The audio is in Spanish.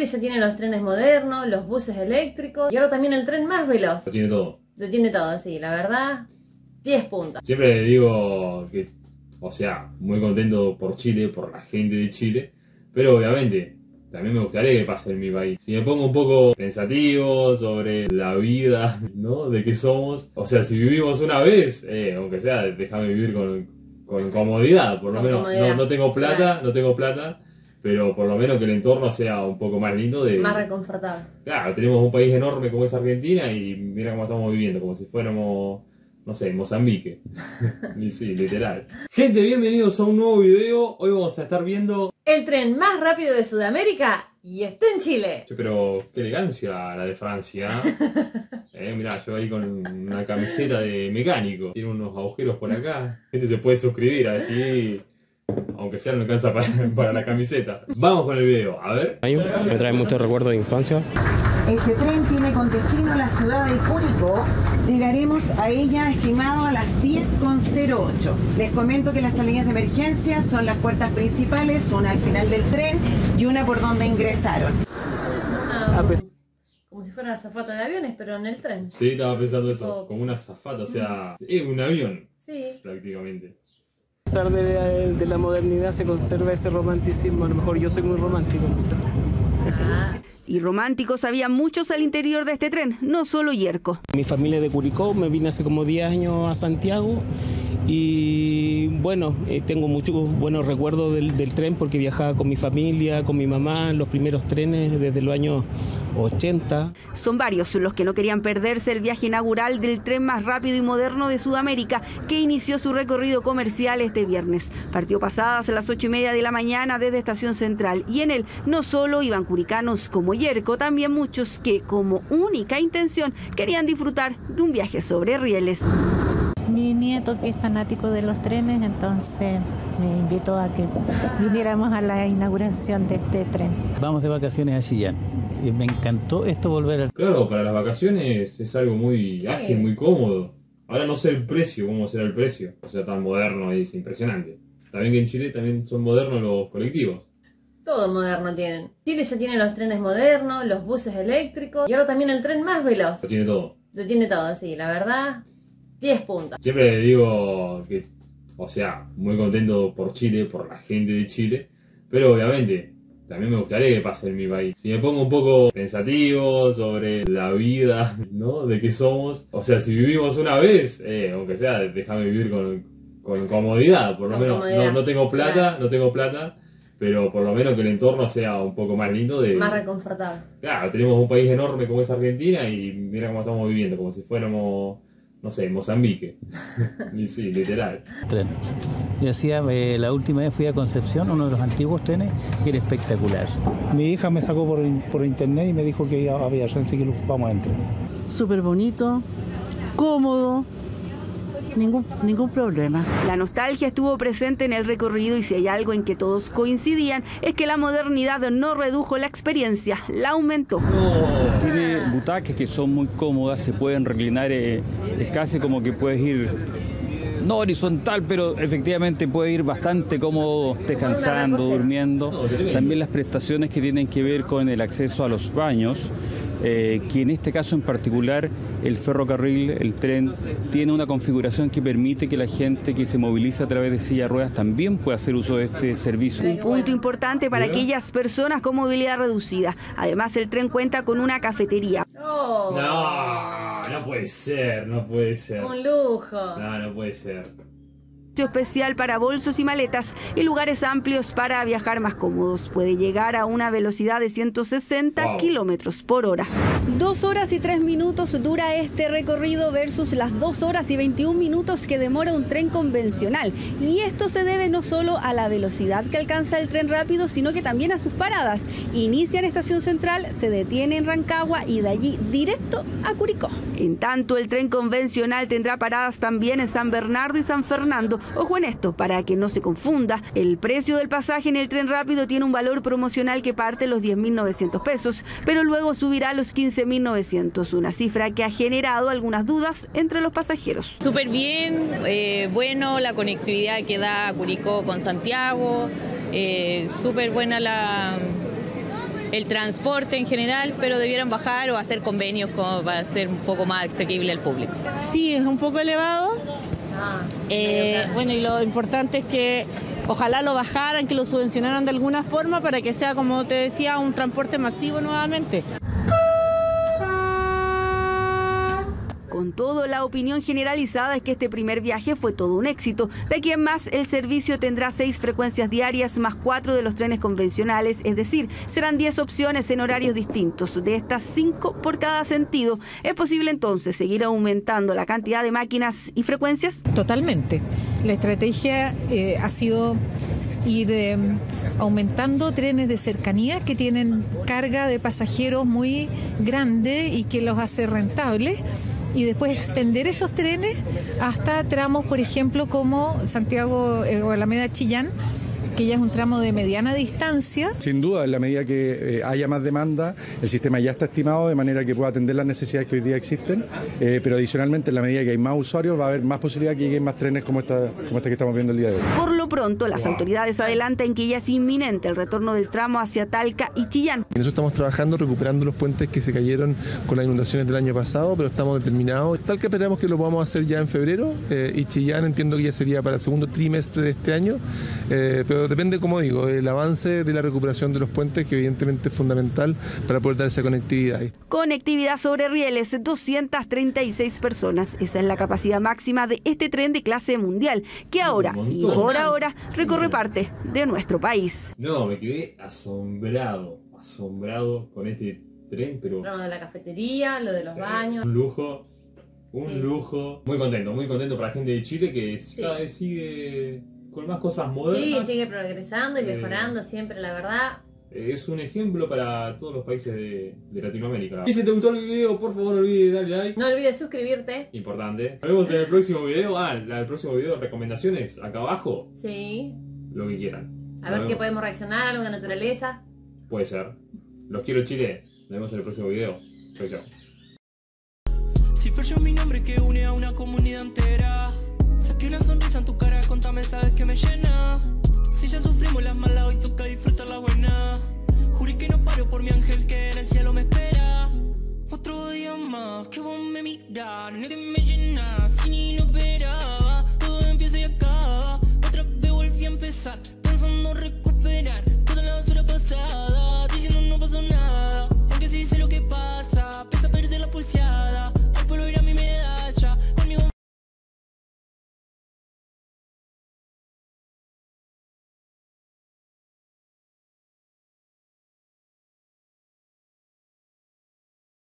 Chile ya tiene los trenes modernos, los buses eléctricos y ahora también el tren más veloz. Lo tiene todo. Lo tiene todo, sí, la verdad, 10 puntos. Siempre digo que, o sea, muy contento por Chile, por la gente de Chile, pero obviamente también me gustaría que pase en mi país. Si me pongo un poco pensativo sobre la vida, ¿no? De qué somos, o sea, si vivimos una vez, aunque sea, déjame vivir con comodidad, por lo menos comodidad. No tengo plata, claro. No tengo plata, pero por lo menos que el entorno sea un poco más lindo. Más reconfortable. Claro, tenemos un país enorme como es Argentina y mira cómo estamos viviendo, como si fuéramos, no sé, Mozambique. Sí, literal. Gente, bienvenidos a un nuevo video. Hoy vamos a estar viendo el tren más rápido de Sudamérica y está en Chile. Pero qué elegancia la de Francia. Mirá, yo ahí con una camiseta de mecánico. Tiene unos agujeros por acá. Gente se puede suscribir así, aunque sea no alcanza para la camiseta. Vamos con el video, a ver. Me trae muchos recuerdos de infancia. Este tren tiene con destino la ciudad de Curicó. Llegaremos a ella estimado a las 10:08. Les comento que las salidas de emergencia son las puertas principales, una al final del tren y una por donde ingresaron. Como si fuera una azafata de aviones, pero en el tren. Sí, estaba pensando eso, como una azafata, o sea, es un avión, sí, prácticamente. A pesar de la modernidad se conserva ese romanticismo, a lo mejor yo soy muy romántico, no sé. Y románticos había muchos al interior de este tren, no solo Yerko. Mi familia es de Curicó, me vine hace como 10 años a Santiago y bueno, tengo muchos buenos recuerdos del tren porque viajaba con mi familia, con mi mamá en los primeros trenes desde los años 80. Son varios los que no querían perderse el viaje inaugural del tren más rápido y moderno de Sudamérica, que inició su recorrido comercial este viernes. Partió pasadas a las 8:30 de la mañana desde Estación Central y en él no solo iban curicanos como Yerko, también muchos que como única intención querían disfrutar de un viaje sobre rieles. Mi nieto, que es fanático de los trenes, entonces me invitó a que viniéramos a la inauguración de este tren. Vamos de vacaciones a Chillán y me encantó esto volver al... Claro, para las vacaciones es algo muy ágil, muy cómodo. Ahora no sé el precio, cómo será el precio, o sea, tan moderno y es impresionante. También que en Chile también son modernos los colectivos. Todo moderno tienen. Chile ya tiene los trenes modernos, los buses eléctricos y ahora también el tren más veloz. Lo tiene todo. Lo tiene todo, sí, la verdad, 10 puntos. Siempre digo que, o sea, muy contento por Chile, por la gente de Chile, pero obviamente también me gustaría que pase en mi país. Si me pongo un poco pensativo sobre la vida, ¿no? De qué somos, o sea, si vivimos una vez, aunque sea, déjame vivir con comodidad, por lo menos comodidad. No tengo plata, claro. No tengo plata, pero por lo menos que el entorno sea un poco más lindo. Más reconfortable. Claro, tenemos un país enorme como es Argentina y mira cómo estamos viviendo, como si fuéramos, no sé, Mozambique. Sí, literal. Tren. Yo decía, la última vez fui a Concepción, uno de los antiguos trenes, y era espectacular. Mi hija me sacó por internet y me dijo que había chance que vamos a entrar. Súper bonito, cómodo. Ningún problema. La nostalgia estuvo presente en el recorrido y si hay algo en que todos coincidían es que la modernidad no redujo la experiencia, la aumentó. Tiene butacas que son muy cómodas, se pueden reclinar, es casi como que puedes ir, no horizontal, pero efectivamente puedes ir bastante cómodo, descansando, durmiendo. También las prestaciones que tienen que ver con el acceso a los baños. Que en este caso en particular el ferrocarril, el tren, tiene una configuración que permite que la gente que se moviliza a través de silla de ruedas también pueda hacer uso de este servicio. Un punto importante para aquellas personas con movilidad reducida. Además, el tren cuenta con una cafetería. Oh. No puede ser, no puede ser. Un lujo. No puede ser. Especial para bolsos y maletas y lugares amplios para viajar más cómodos. Puede llegar a una velocidad de 160 kilómetros por hora. 2 horas y 3 minutos dura este recorrido versus las 2 horas y 21 minutos que demora un tren convencional. Y esto se debe no solo a la velocidad que alcanza el tren rápido, sino que también a sus paradas. Inicia en Estación Central, se detiene en Rancagua y de allí directo a Curicó. En tanto, el tren convencional tendrá paradas también en San Bernardo y San Fernando. Ojo en esto, para que no se confunda, el precio del pasaje en el tren rápido tiene un valor promocional que parte de los 10.900 pesos, pero luego subirá a los 15.900, una cifra que ha generado algunas dudas entre los pasajeros. Súper bien, bueno, la conectividad que da Curicó con Santiago, súper buena el transporte en general, pero debieran bajar o hacer convenios como para ser un poco más asequible al público. Sí, es un poco elevado. Bueno, y lo importante es que ojalá lo bajaran, que lo subvencionaran de alguna forma para que sea, como te decía, un transporte masivo nuevamente. Con todo, la opinión generalizada es que este primer viaje fue todo un éxito. De aquí en más, el servicio tendrá 6 frecuencias diarias más 4 de los trenes convencionales, es decir, serán 10 opciones en horarios distintos. De estas, 5 por cada sentido. ¿Es posible entonces seguir aumentando la cantidad de máquinas y frecuencias? Totalmente. La estrategia ha sido ir aumentando trenes de cercanía que tienen carga de pasajeros muy grande y que los hace rentables, y después extender esos trenes hasta tramos, por ejemplo, como Santiago o Alameda Chillán, que ya es un tramo de mediana distancia. Sin duda, en la medida que haya más demanda, el sistema ya está estimado de manera que pueda atender las necesidades que hoy día existen, pero adicionalmente, en la medida que hay más usuarios, va a haber más posibilidad de que lleguen más trenes como esta que estamos viendo el día de hoy. Por lo pronto, las autoridades adelantan que ya es inminente el retorno del tramo hacia Talca y Chillán. En eso estamos trabajando, recuperando los puentes que se cayeron con las inundaciones del año pasado, pero estamos determinados. Talca esperamos que lo podamos hacer ya en febrero, y Chillán entiendo que ya sería para el segundo trimestre de este año, pero depende, como digo, el avance de la recuperación de los puentes, que evidentemente es fundamental para poder dar esa conectividad. Conectividad sobre rieles, 236 personas. Esa es la capacidad máxima de este tren de clase mundial, que ahora y por ahora recorre parte de nuestro país. No, me quedé asombrado con este tren, pero... Lo de la cafetería, lo de los baños. Un lujo. Muy contento para la gente de Chile, que cada vez sigue con más cosas modernas. Sí, sigue progresando y mejorando siempre, la verdad. Es un ejemplo para todos los países de Latinoamérica. Y si te gustó el video, por favor no olvides darle like. No olvides suscribirte. Importante. Nos vemos en el próximo video. El próximo video, recomendaciones, acá abajo. Sí. Lo que quieran. A ver qué podemos reaccionar, algo de naturaleza. Puede ser. Los quiero, Chile. Nos vemos en el próximo video. Chau, chau. Cipher es mi nombre que une a una comunidad entera. Saqué una sonrisa en tu cara, contame, sabes que me llena. Si ya sufrimos las malas, hoy toca disfrutar la buena. Juré que no paro por mi ángel que en el cielo me espera. Otro día más que vos me mirás, no que me llenas, sin ni no esperaba. Todo empieza y acaba, otra vez volví a empezar, pensando recuperar todas las horas pasadas.